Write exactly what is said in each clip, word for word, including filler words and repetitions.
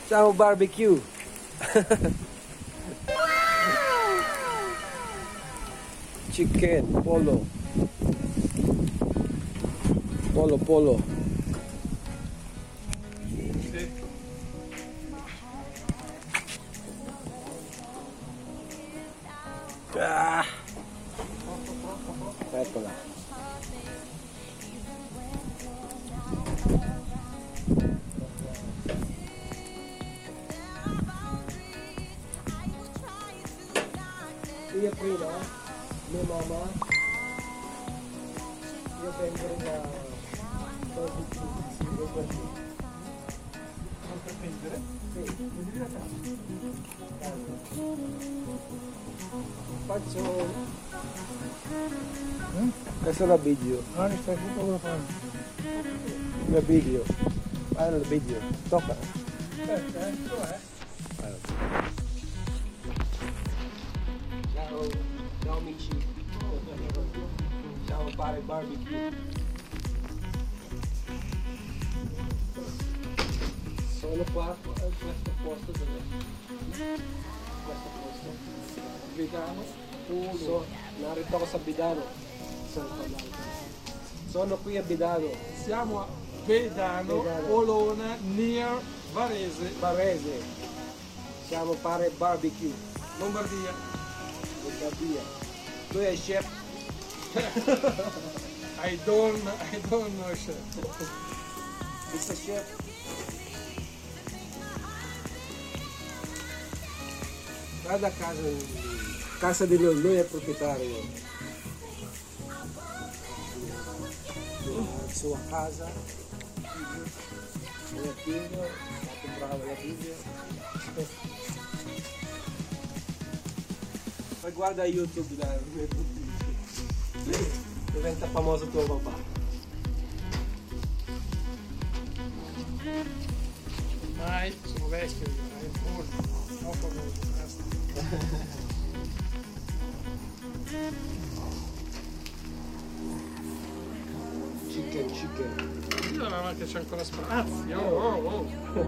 Ciao barbecue. Chicken, polo. Polo, polo. Ah. Eccola. Io prima, mia mamma, io vengo da dodici, quindici. Non per prendere? Sì. Devi dire a casa. Faccio... Mm? Questo è la video. Ah, mi stai tutto quello fare. Il video. Ah, il video. Tocca. Aspetta, eh, dov'è? Ciao, ciao amici. Ciao pare barbecue. Sono qua in questo posto dove? Questo posto. Vegano. So, narito sa Bidano. Sono qui a Bidano. Siamo a Vedano, Vedano. Olona, near Varese, Barese. Siamo pare barbecue. Lombardia. Lombardia. Lui è chef. I don't, I don't know chef. mister Chef. Guarda a casa, casa di lui, lui è proprietario. La sua casa, mio figlio, ha comprato la Bibbia. Poi guarda YouTube, dai, diventa famoso tuo papà. Ormai sono vecchio, è molto, non famoso, basta. Chicken, chicken. Io non è che c'è ancora spazio. Oh, oh, oh.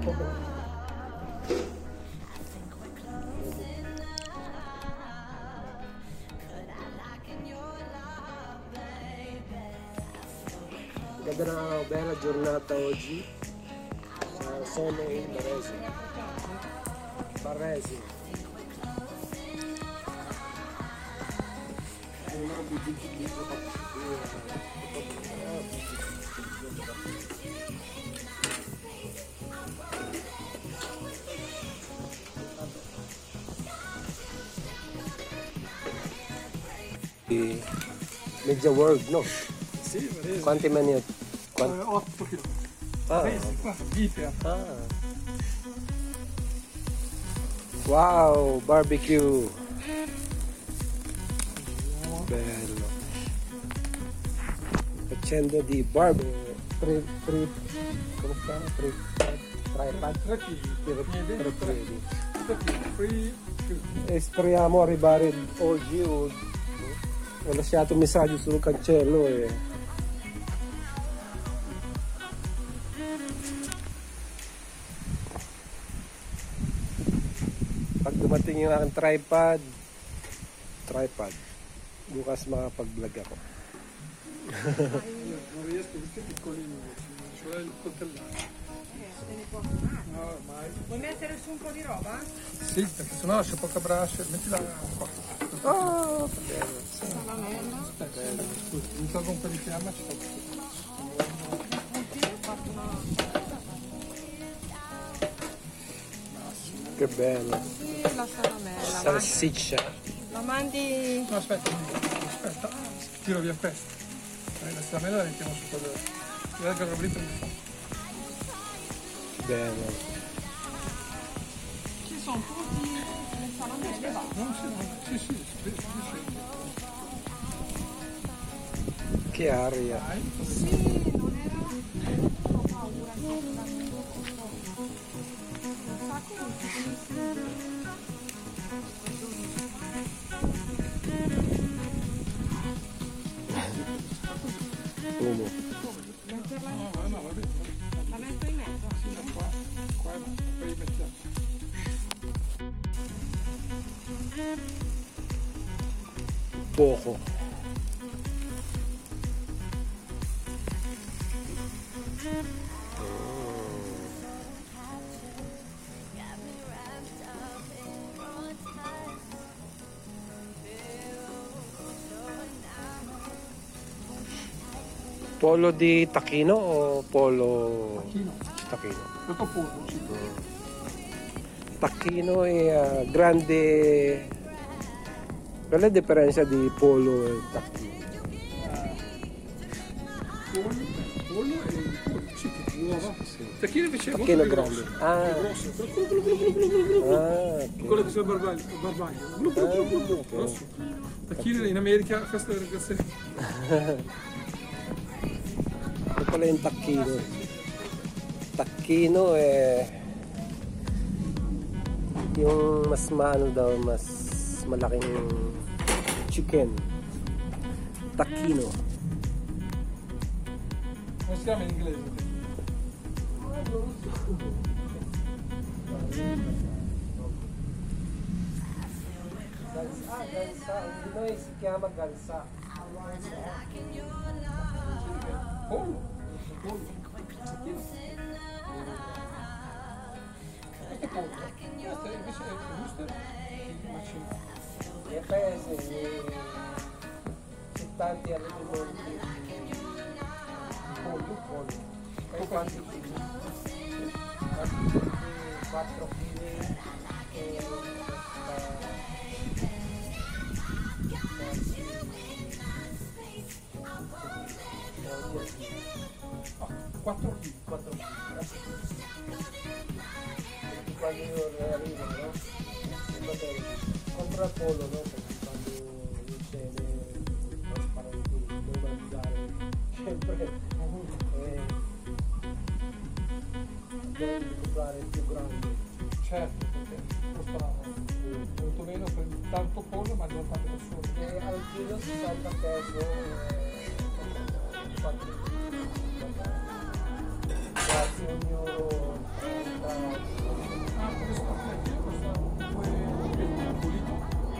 Ed è una bella giornata oggi. Eh, Sono in Barese. Barese. Mezza world, no? Sì, Varese. Quanti minuti? Quanti? Eh, otto chilometri. Ah. Varese, qua, Vipia. Ah. Wow, barbecue. Bello. Facendo di barbecue. Tre, tre, come si chiama? Tre, tre, tre, Tre piedi. tre, Piedi, tre tre. piedi. Tre piedi. Free, più. E speriamo arrivare oggi o ho lasciato un messaggio sul cancello e pag dumating yung aking tripod tripod bukas makapag-vlog ako. Non riesco perché è piccolino, ci vuole il coltellato. No, ormai. Vuoi mettere su un po' di roba? Sì, perché sennò lascia poca brascia. Mettila qua. Oh, che bello. Salamella. Aspetta, scusa, mi tolgo un po' di fiamma, ci faccio. Ho fatto una... Che bello. Sì, la salamella. Ma Salsiccia. la mandi... No, aspetta, aspetta, tiro via questo. Eh, la salamella la mettiamo su quello. Ti leggo il robrito di fa. Bello. Ci sono tutti le salamelle, va. No, sì, no, sì, sì, sì, sì, sì. Che aria. Dai, Sì, non era... Ho paura che danno questo... Un sacco di... Uno. Metterla No, ma no, va bene. la metto in mezzo. Sì, da qua, qua, poi mettiamo. Poco. Polo di Tacchino o polo Tacchino. Tacchino? Tutto pollo, sì. Tacchino è uh, grande. Qual è la differenza di polo e tacchino? Pollo, pollo e pollo, chicken, uova. Tacchino invece è molto Tacchino più grande. grosso. Ah, Più grosso. Glu, glu, glu, glu, glu, glu, glu, glu. ah ok. Quello che si chiama barbaglio. barbaglio. Glu, glu, glu, glu, glu. ok. Grosso. Tacchino in America, questo è il Ito pala yung tacchino. Tacchino eh yung mas maano daw, mas malaking chicken. Tacchino. Come si chiama in inglese? Gansa, gansa. In Pinoy si chiama gansa. Pollo. Pollo. Tacchino. Questo è pollo. Questo è invece è giusto. Macino. E paese c'è tanti allevatori di pollo, pollo. E quanti chili? Quanti chili? quattro chili e quattro chili. quattro chili. Quando io arrivo, no? Compro il pollo, no? Perché quando io cene non sparo più, devo mangiare sempre e devo comprare il più grande. Certo, perché costano molto meno per tanto pollo, ma non tante persone. E al chilo sessanta peso e quattro chili. Grazie ogni euro. Ah, questo è costa due pulito.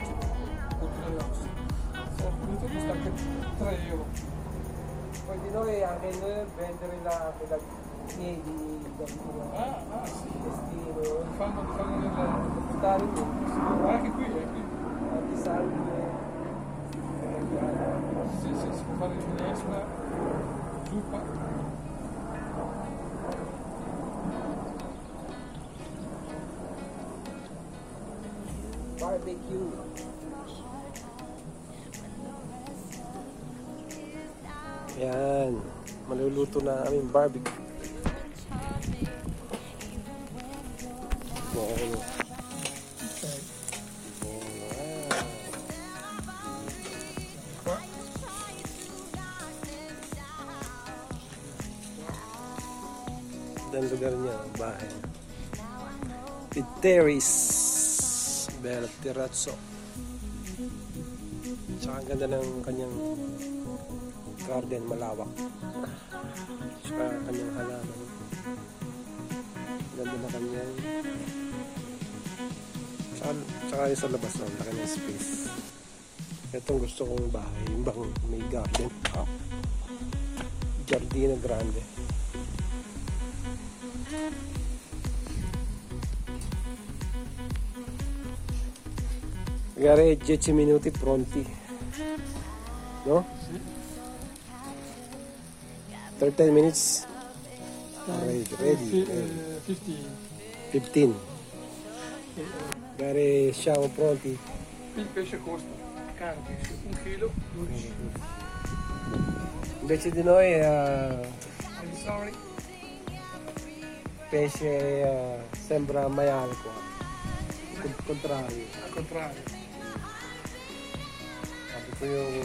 Se pulito costa anche tre euro. Poi di noi anche noi vendere la quella piedi da Ah, ah sì. destino, Li fanno, li fanno nel... stare Anche qui, eh, qui. di sangue. Sì, sì, si può fare in minestra, zuppa. Barbecue. Yan. Maluluto na aming barbecue. Bono. Qua. Ganda lugar niya, bahay. With terrace. Bella terrazzo. Tsaka ang ganda ng kanyang garden, malawak. Tsaka kanyang halaman. Ganda na kanyang. Tsaka, tsaka yung sa labas na, laki ng space. Itong gusto kong bahay, yung bang may garden. Ah. Giardino grande. Magari dieci minuti pronti. No? thirteen minutes. Ready, ready. Fi- ready. eh, fifteen. fifteen. Eh, eh, Magari siamo pronti. il pesce costa, caro pesce, un chilo, dodici. Invece di noi uh, I'm sorry. pesce uh, sembra maiale qua. Al contrario. Al contrario. Sabi ko yung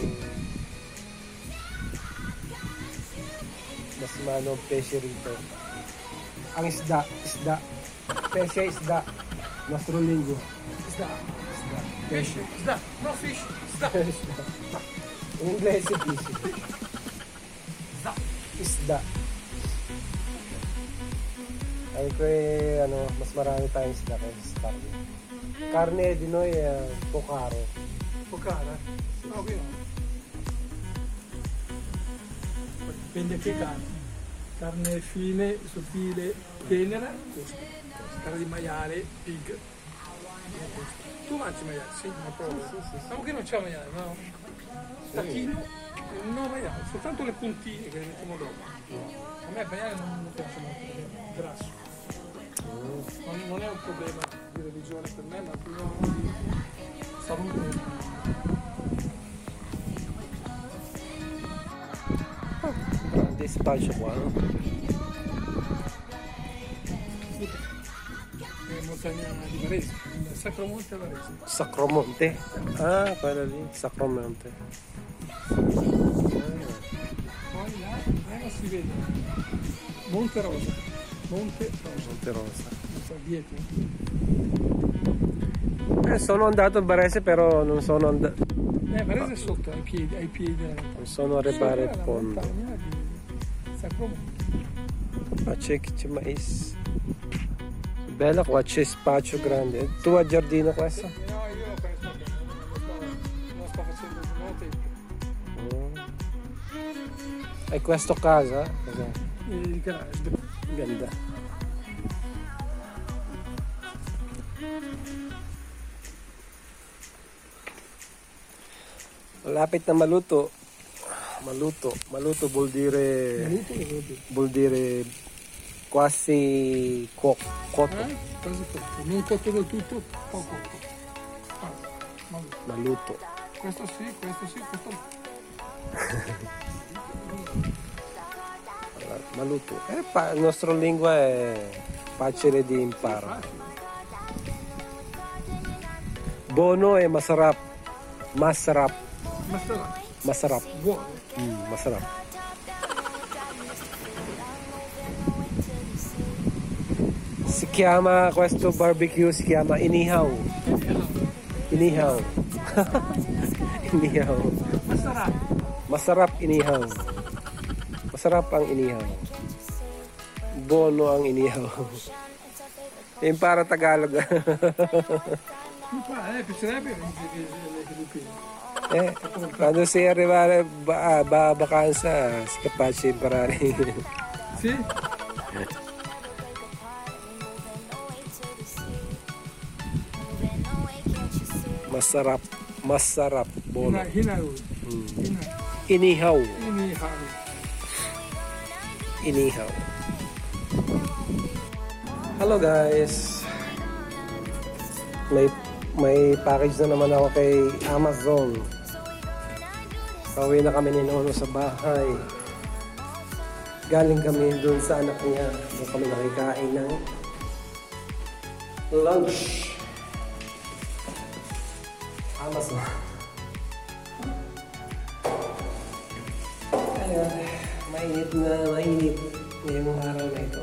mas manong pesce rito. Ang isda, isda. Pesce, isda. Nostro lingua. Sda, Isda. pesce, sda, no fish, sda. Isda. In inglese, fish. isda. Ay ko eh, ano, mas marami tayong isda kaysa sa karne. Karne, Dinoy, uh, Pocaro. Pocara. Ok. Dipende che carne. Carne fine, sottile, tenera, questo. Carne di maiale, pig. Tu mangi maiale? Sì, ma proprio. Ma che non c'è maiale, no? Tacchino? No maiale, soltanto le puntine che le mettiamo dopo. A me il maiale non mi piace molto, perché è grasso. Non, non è un problema di religione per me, ma è un problema di salute. Grande spazio qua, no? È montagna di Varese, il Sacromonte a Varese. Sacromonte. Ah, quella lì, Sacromonte. Poi là, là non si vede. Monte Rosa. Monte Rosa. Monte Rosa. Dietro. Eh, sono andato a Varese, però non sono andato. Eh, Varese è sotto, ai piedi, ai piedi della montagna. Non sono arrivare Sopra al la fondo. montagna di Sacromonte. Ma c'è che c'è mais. Bella qua, c'è spazio grande. Tu a giardino questo? No, io l'ho preso, non sto, non sto facendo nulla tempo. Mm. E questo casa? Cos'è? Il garage. Ganda. Malapit na maluto. Maluto. Maluto vuol dire... Maluto lo vuol dire. vuol dire quasi co- cotto. Eh? Quasi cotto. Non cotto del tutto, poco cotto. Ah, maluto. Maluto. Questo sì, questo sì, questo no. Allora, maluto. Eh, pa- il nostro lingua è facile di imparare. Facile. Bono e masarap. Masarap. Ma sarà Masarap. buono. Mm, masarap. Si chiama questo barbecue, si chiama inihaw. Inihaw. Inihaw. Ma sarà. Masarap inihaw. Masarap ang inihaw. Bono ang inihaw. Yung para Tagalog. Mi fa, eh, piacerebbe le Filippine. Eh, quando si arriva ba, ba vacanza, si capace imparare. Sì? Masarap. Masarap. Bono. Hina, hinaru. Hmm. Hina. Inihaw. Iniharu. Inihaw. Hello guys. May may package na naman ako kay Amazon. Pauwi na kami ni Nono sa bahay. Galing kami doon sa anak niya. Doon kami nakikain ng lunch. Amazon. Ayan, mainit na mainit ngayong araw na ito.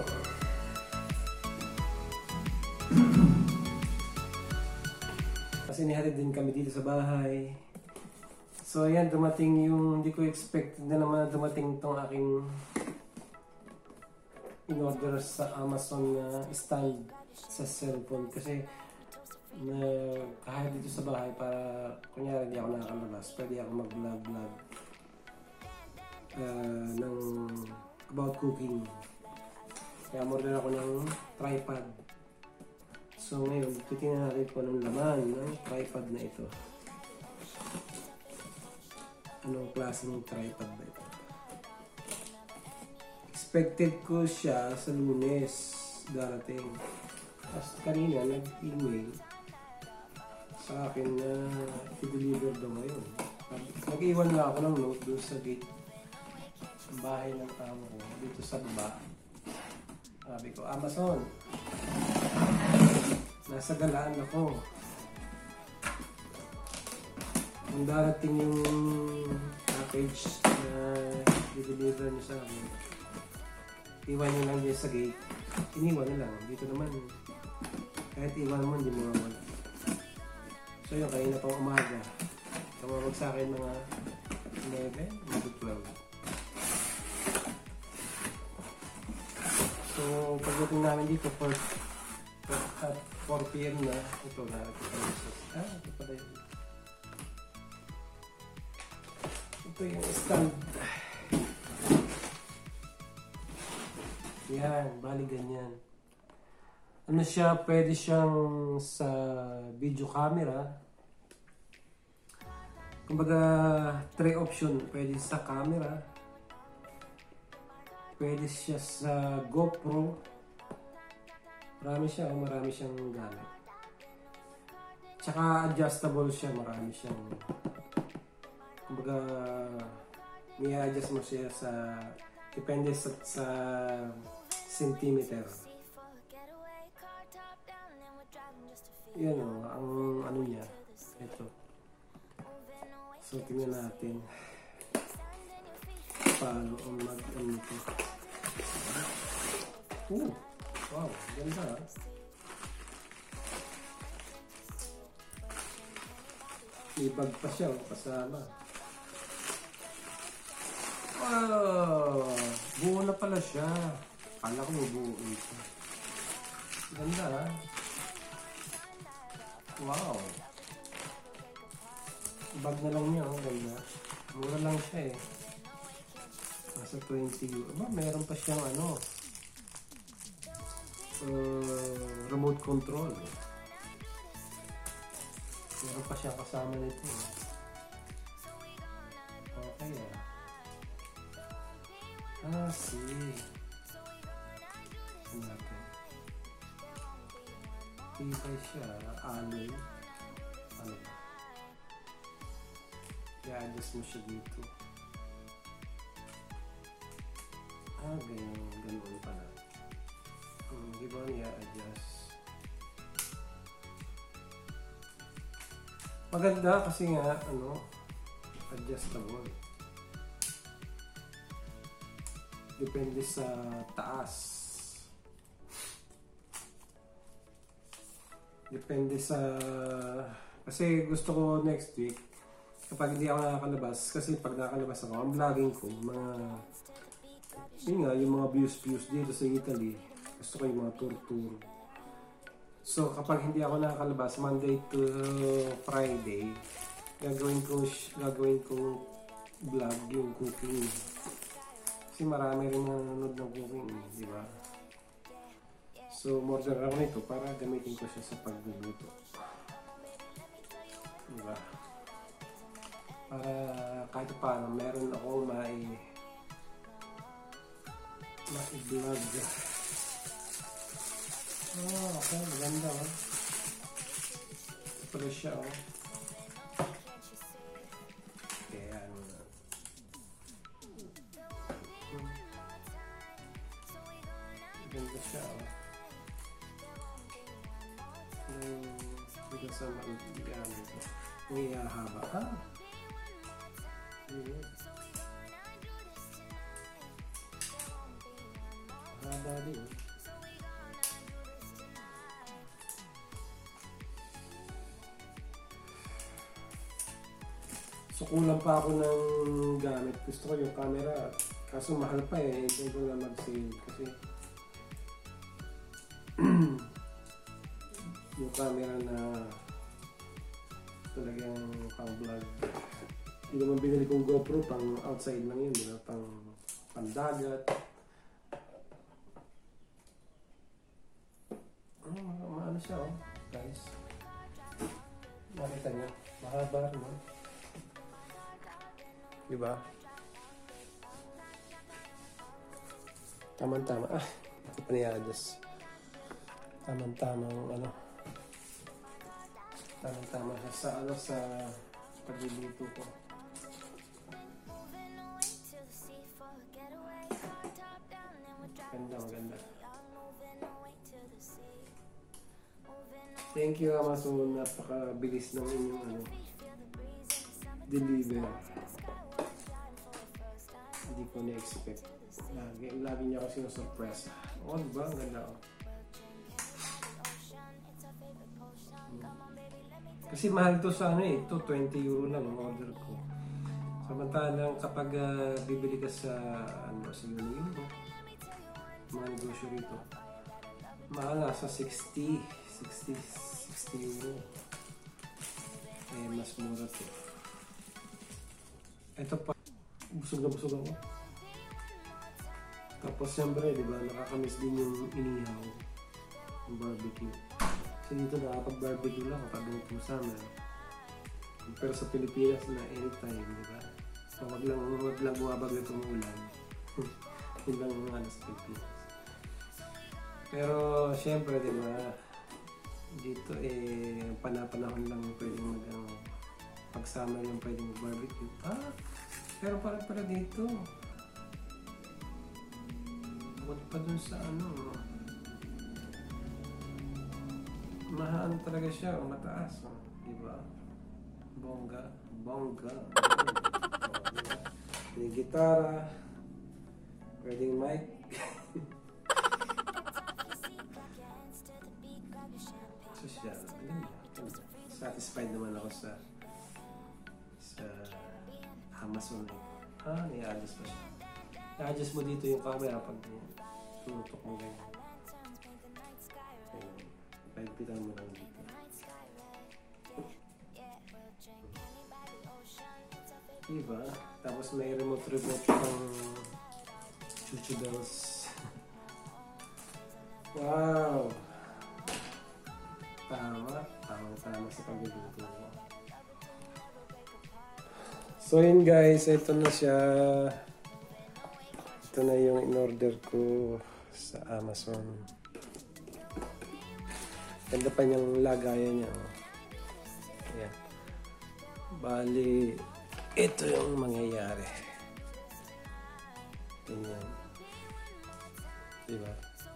Kasi nihatid din kami dito sa bahay. So ayan, dumating yung, hindi ko expect na naman na dumating itong aking in-order sa Amazon na stand sa cellphone. Kasi na kahit dito sa bahay para kunyari hindi ako nakakalabas, pwede ako mag-vlog-vlog uh, ng about cooking. Kaya order ako ng tripod. So ngayon, titingnan natin kung anong laman ng tripod na ito. Anong klase ng tripod ba ito? Expected ko siya sa Lunes darating. Tapos kanina nag-email sa akin na i-deliver daw ngayon. Nag-iwan na ako ng note doon sa gate ng bahay ng tao ko dito sa baba. Sabi ko, Amazon, nasa galaan ako. Kung darating yung package na i-deliver niyo sa akin, iwan nyo lang dyan sa gate. Iniwan na lang. Dito naman, kahit iwan mo, hindi mo mawala. So yun, kanina pang umaga. Tumawag sa akin mga eleven, maybe twelve. pagdating namin dito for at four p m na. Ito na. Ah, ito pala yun. Ito yung stand. Yan, bali ganyan. Ano siya, pwede siyang sa video camera. Kumbaga, three option. Pwede sa camera. Pwede siya sa GoPro. Marami siya, oh, marami siyang gamit. Tsaka adjustable siya, marami siyang... Kumbaga, may adjust mo siya sa... Depende sa, sa centimeter. Yan o, ang ano niya. Ito. So, tingnan natin. Paano ang mag-ano ito. Oh, wow, ganda ha. May bag pa siya, oh, kasama. Wow, buo na pala siya. Kala ko buo ito. Ganda ha. Wow. Bag na lang niya, oh, ganda. Mura lang siya eh. Nasa twenty euro. Aba, meron pa siyang ano. Uh, remote control. Meron pa siyang kasama nito. Okay ah. Ah, see. Ano natin? Tibay siya. Alloy. Ano ba? I-adjust mo siya dito. Ah, ganyan. Ganun pala. Hmm, di ba niya adjust? Maganda kasi nga, ano, adjustable. Depende sa taas. Depende sa... Kasi gusto ko next week, kapag hindi ako nakakalabas, kasi pag nakakalabas ako, ang vlogging ko, mga... Yun nga, yung mga views-views dito sa Italy, gusto ko yung mga tour-tour. So, kapag hindi ako nakakalabas, Monday to Friday, gagawin ko, gagawin ko vlog yung cooking. Kasi marami rin nanonood ng cooking, di ba? So, order ako nito para gamitin ko siya sa pagluluto. Di ba? Para kahit paano, meron ako may ma-vlog. Oh, okay. Maganda, oh. Ito pala siya, oh. Okay, ano na. Maganda siya, oh. Yung, dito sa mga, ito. Yung ihahaba. Ah! Yun. Haba din, oh. So kulang pa ako ng gamit. Gusto ko yung camera. Kaso mahal pa eh. Hindi ko na mag-save. Kasi yung camera na talagang pang vlog. Hindi naman binili kong GoPro. Pang outside lang yun. Diba? Pang pandagat. Oh, maano siya, oh. Guys. Nakita niyo. Mahaba naman. Diba? Tama-tama. Ah, ito pa niya-adjust. Tama-tama ano. Tama-tama sa ano sa pagluluto ko. Ganda, maganda. Thank you, Amazon. Napakabilis ng inyong ano, deliver. Hindi ko na-expect. Lagi, lagi niya ako sinusurpresa. Oh, diba? Ang ganda, oh. Hmm. Kasi mahal to sa ano eh. Ito, twenty euro lang ang order ko. Samantalang kapag uh, bibili ka sa ano, sa Union, mga negosyo rito, Mahal na sa sixty, sixty, sixty euro. Eh, mas mura to. Ito pa, busog na busog ako. Tapos siyempre, di ba, nakakamiss din yung inihaw, yung barbecue. Kasi dito nakakapag-barbecue lang kapag ganito summer. Pero sa Pilipinas na anytime, di ba? So, wag lang, wag lang buwabag itong ulan. Yun lang ang ano sa Pilipinas. Pero siyempre, di ba, dito eh, panapanahon lang pwedeng mag, ano, pag-summer yung pwedeng barbecue. Ah, pero parang pala dito. Bukod pa dun sa ano, mahaan talaga siya, o mataas, oh, di ba? Bongga, bongga. Pwedeng gitara, pwedeng mic. Social, satisfied naman ako sa sa Amazon. Ah, i-adjust pa siya. I-adjust mo dito yung camera pag tutok mo ganyan. Pagpitan mo lang dito. Diba? Tapos may remote-remote pang chuchu bells. Wow! Tama. Tama-tama sa pagluluto ko. So yun guys, ito na siya. Ito na yung in-order ko sa Amazon. Ganda pa niyang lagayan niya. Oh. Ayan. Bali, ito yung mangyayari. Ganyan. Diba?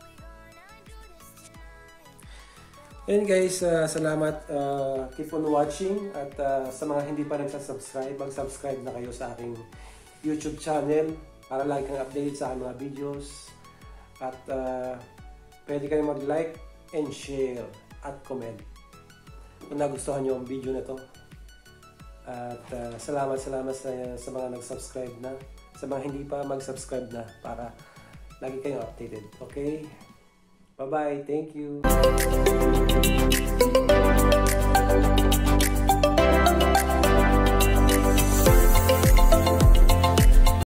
Ayan guys, uh, salamat. Uh, keep on watching. At uh, sa mga hindi pa nagsasubscribe, mag-subscribe na kayo sa aking YouTube channel para lagi kang update sa aking mga videos. At uh, pwede kayo mag-like and share at comment kung nagustuhan nyo ang video na to. At uh, salamat salamat sa, sa mga nag-subscribe na, sa mga hindi pa mag-subscribe na, para lagi kayong updated. Okay? Bye-bye. Thank you.